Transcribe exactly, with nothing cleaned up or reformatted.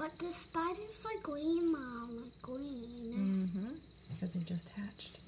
But the spiders are green, Mom, like green. Mm-hmm. Because they just hatched.